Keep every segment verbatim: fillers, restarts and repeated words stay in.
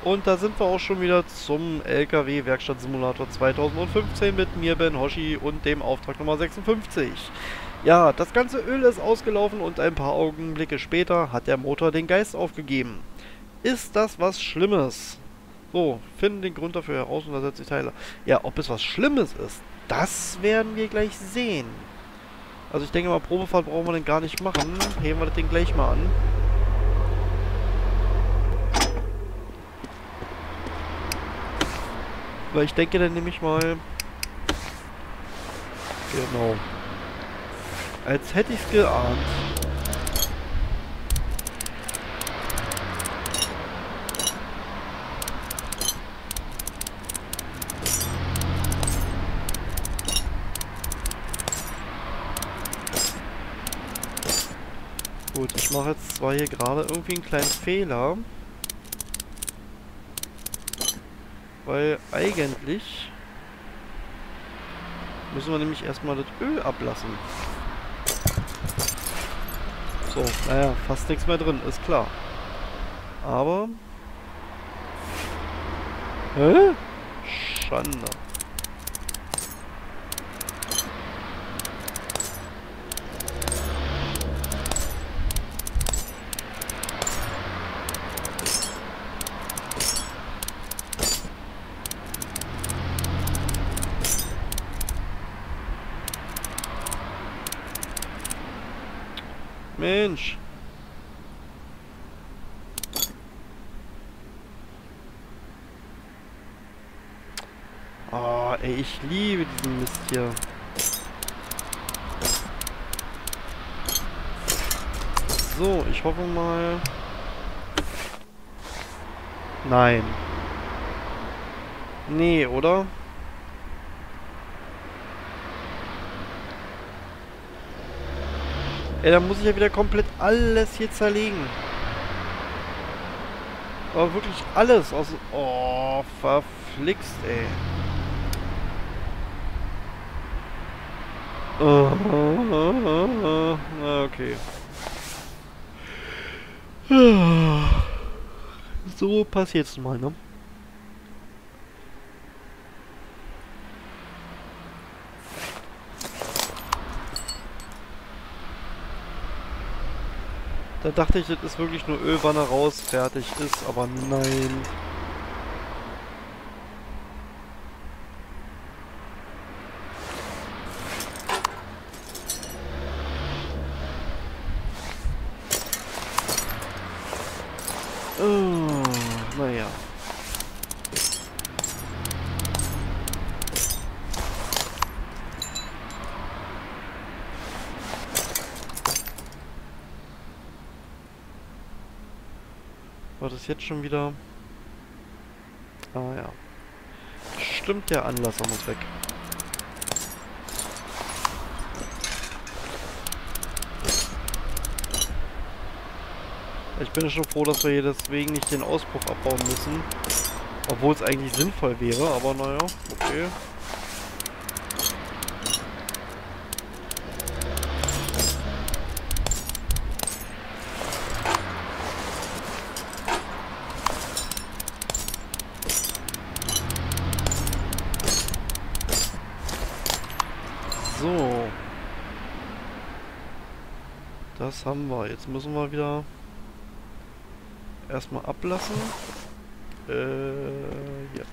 Und da sind wir auch schon wieder zum L K W-Werkstatt-Simulator zweitausendfünfzehn mit mir, Ben Hoshi, und dem Auftrag Nummer sechsundfünfzig. Ja, das ganze Öl ist ausgelaufen und ein paar Augenblicke später hat der Motor den Geist aufgegeben. Ist das was Schlimmes? So, finden den Grund dafür heraus und ersetze die Teile. Ja, ob es was Schlimmes ist, das werden wir gleich sehen. Also ich denke mal, Probefahrt brauchen wir den gar nicht machen. Heben wir das Ding gleich mal an. Weil ich denke dann nämlich mal... Genau. Als hätte ich es geahnt. Gut, ich mache jetzt zwar hier gerade irgendwie einen kleinen Fehler. Weil eigentlich müssen wir nämlich erstmal das Öl ablassen. So, naja, fast nichts mehr drin, ist klar. Aber... Hä? Schande. Mensch. Oh, ey, ich liebe diesen Mist hier. So, ich hoffe mal... Nein. Nee, oder? Ey, dann muss ich ja wieder komplett alles hier zerlegen. Aber wirklich alles aus... Oh, verflixt, ey. Oh, oh, oh, oh. Na, okay. So passiert's mal, ne? Da dachte ich, das ist wirklich nur Ölwanne raus, fertig ist, aber nein. Oh, naja. War das jetzt schon wieder... Ah ja. Stimmt, der Anlasser muss weg. Ich bin schon froh, dass wir hier deswegen nicht den Auspuff abbauen müssen. Obwohl es eigentlich sinnvoll wäre, aber naja, okay. So. Das haben wir. Jetzt müssen wir wieder erstmal ablassen. Äh, ja.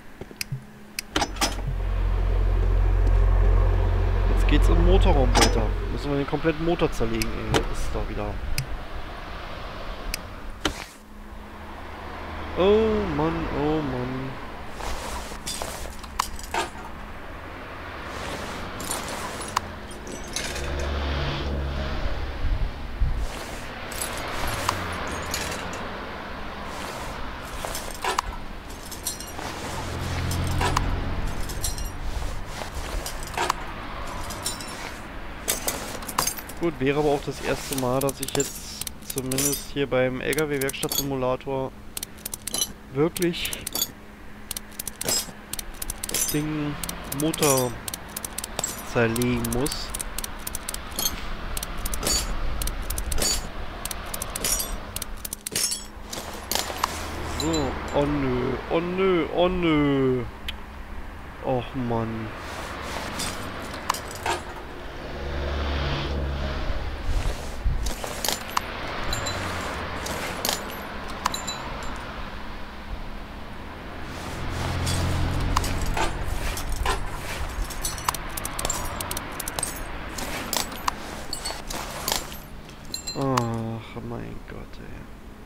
Jetzt geht's im Motorraum weiter. Müssen wir den kompletten Motor zerlegen, ey. Das ist da wieder. Oh Mann, oh Mann. Gut, wäre aber auch das erste Mal, dass ich jetzt zumindest hier beim L K W-Werkstatt-Simulator wirklich den Motor zerlegen muss. So, Oh nö, oh nö, oh nö. Och Mann. Ach mein Gott, ey.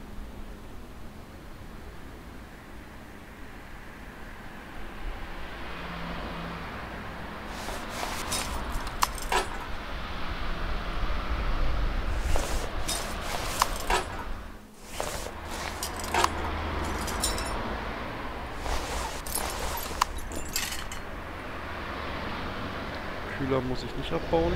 Kühler muss ich nicht abbauen.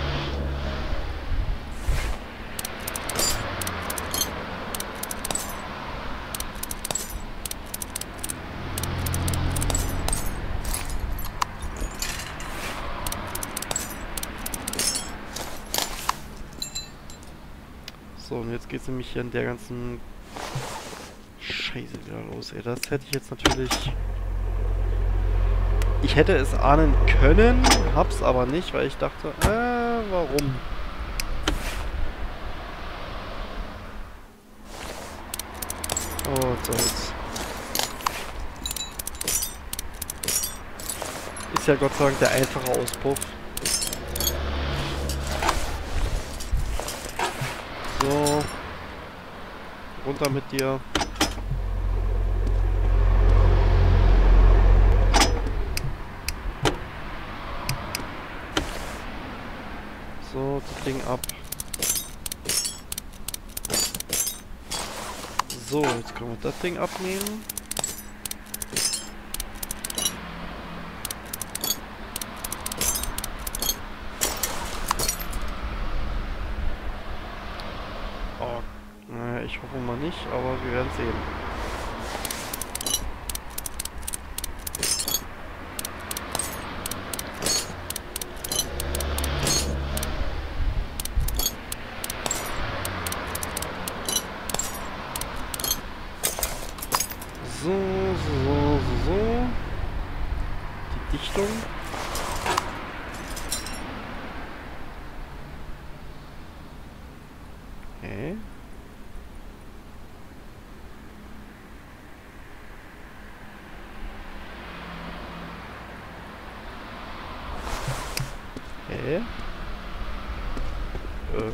So, und jetzt geht es nämlich hier in der ganzen Scheiße wieder los, ey. Das hätte ich jetzt natürlich... Ich hätte es ahnen können, hab's aber nicht, weil ich dachte, äh, warum? Oh, was soll's. Ist ja Gott sei Dank der einfache Auspuff. So. Runter mit dir. So, das Ding ab. So, jetzt können wir das Ding abnehmen. Oh, naja, ich hoffe mal nicht, aber wir werden sehen. So, so, so, so, so. Die Dichtung. Okay. Okay. Äh.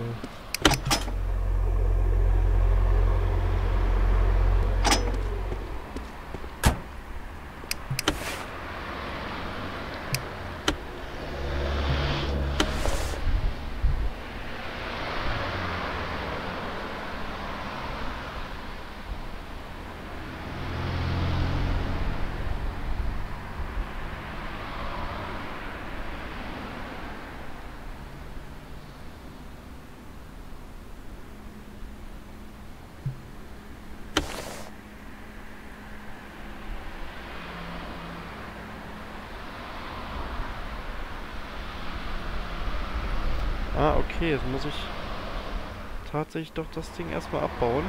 Ah, okay, jetzt muss ich tatsächlich doch das Ding erstmal abbauen.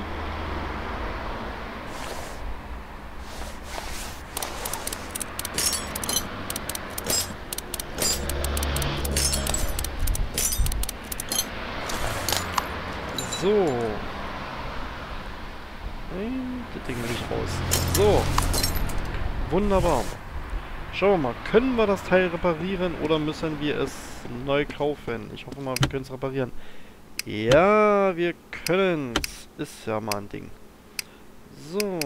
So. Nein, das Ding will ich raus. So. Wunderbar. Schauen wir mal, können wir das Teil reparieren oder müssen wir es neu kaufen? Ich hoffe mal, wir können es reparieren. Ja, wir können es. Ist ja mal ein Ding. So.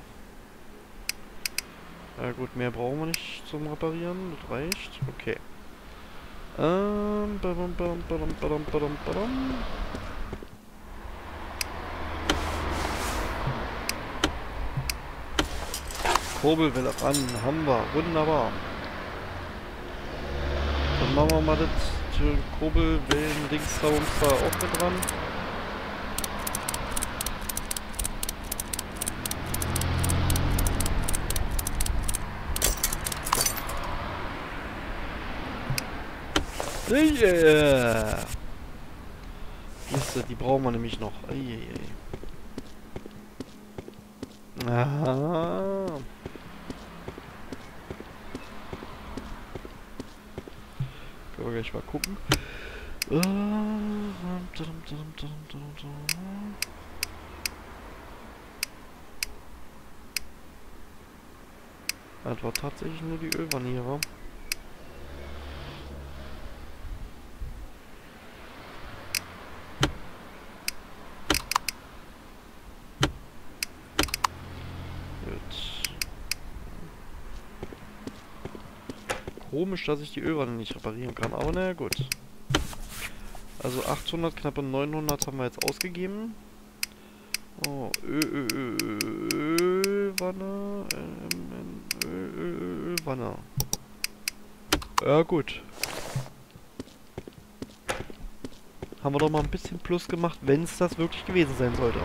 Ja gut, mehr brauchen wir nicht zum Reparieren. Das reicht. Okay. Ähm, badum, badum, badum, badum, badum, badum. Kurbelwelle ran, haben wir, wunderbar. Dann machen wir mal das Kurbelwellen-Dings da uns da auch mit dran. Yeah. Siehste, die brauchen wir nämlich noch. Eieiei. Aha. Können wir gleich mal gucken. Das war tatsächlich nur die Ölwanne hier, wa? Komisch, dass ich die Ölwanne nicht reparieren kann, aber naja, gut. Also achthundert, knappe neunhundert haben wir jetzt ausgegeben. Oh, Ö, Ö, Ö, Ölwanne, ähm, Ö, Ö, Ölwanne. Ja, gut. Haben wir doch mal ein bisschen Plus gemacht, wenn es das wirklich gewesen sein sollte.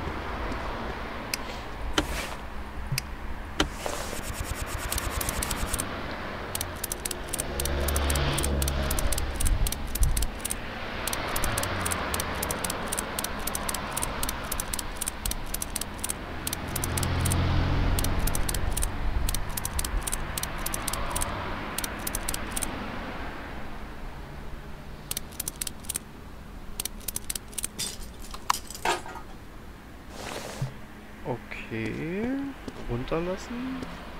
Okay, runterlassen.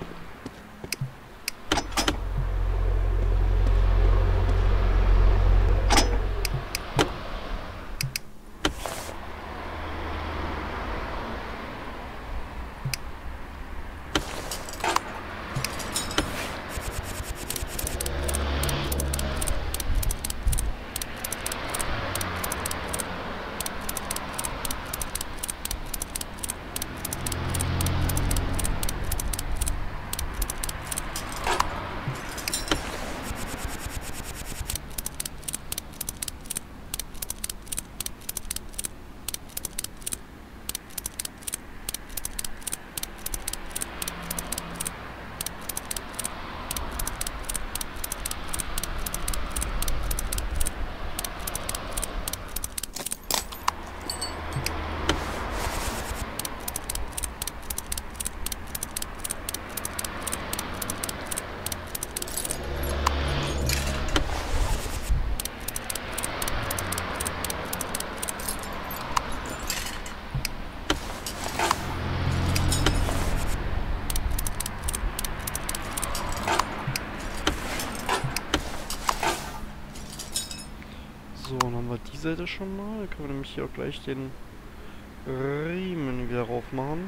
So, dann haben wir die Seite schon mal. Da können wir nämlich hier auch gleich den Riemen wieder rauf machen.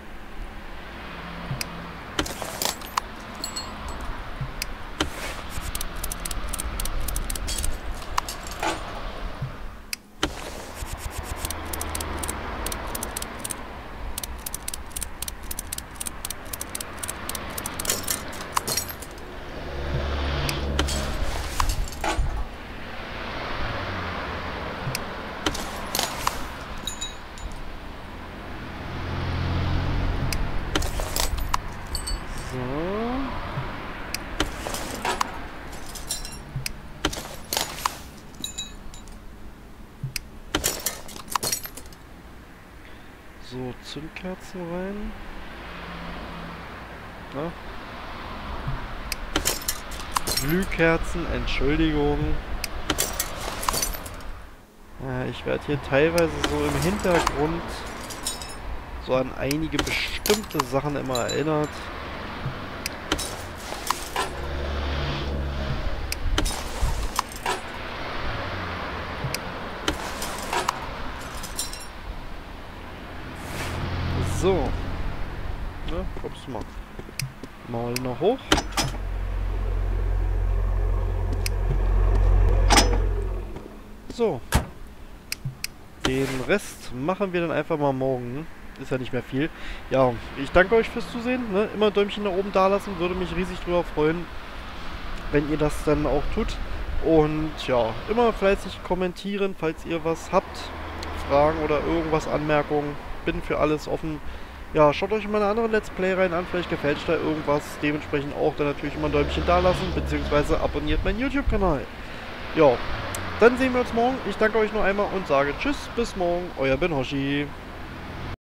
So, Zündkerzen rein. Na? Glühkerzen, Entschuldigung. Ja, ich werde hier teilweise so im Hintergrund so an einige bestimmte Sachen immer erinnert. So. Na, kommst du mal. Mal noch hoch. So. Den Rest machen wir dann einfach mal morgen. Ist ja nicht mehr viel. Ja, ich danke euch fürs Zusehen. Ne? Immer ein Däumchen nach oben da lassen. Würde mich riesig drüber freuen, wenn ihr das dann auch tut. Und ja, immer fleißig kommentieren, falls ihr was habt. Fragen oder irgendwas, Anmerkungen. Bin für alles offen. Ja, schaut euch mal eine andere Let's Play rein an. Vielleicht gefällt euch da irgendwas. Dementsprechend auch dann natürlich immer ein Däumchen da lassen. Beziehungsweise abonniert meinen YouTube-Kanal. Ja, dann sehen wir uns morgen. Ich danke euch noch einmal und sage Tschüss, bis morgen. Euer Ben Hoshi.